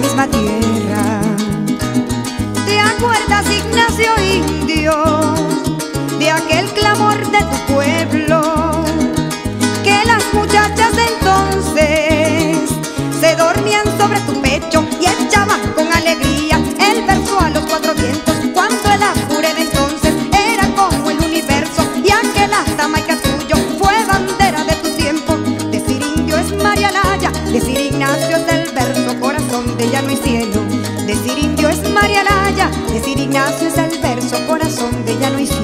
misma tierra. ¿Te acuerdas, Ignacio Indio, de aquel clamor de tu pueblo? Que las muchachas de entonces se dormían sobre tu pecho y echaban con alegría el verso a los cuatro vientos, cuando el Apure de entonces era como el universo y aquel Jamaica tuyo fue bandera de tu tiempo. Decir indio es María Laya, decir Ignacio es el verso, corazón de llano y cielo. Decir indio es María Laya, decir Ignacio es el verso, corazón de llano y cielo.